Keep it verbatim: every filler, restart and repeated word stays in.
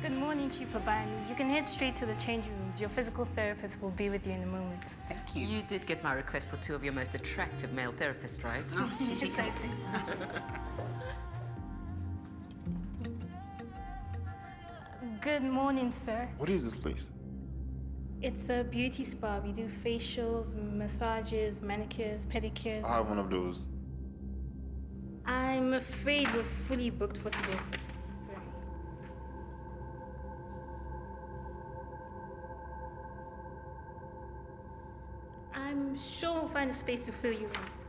Good morning, Chief Abani. You can head straight to the changing rooms. Your physical therapist will be with you in a moment. Thank you. You did get my request for two of your most attractive male therapists, right? Oh, Good morning, sir. What is this place? It's a beauty spa. We do facials, massages, manicures, pedicures. I have one of those. I'm afraid we're fully booked for today, sir. Sorry. I'm sure we'll find a space to fill you in.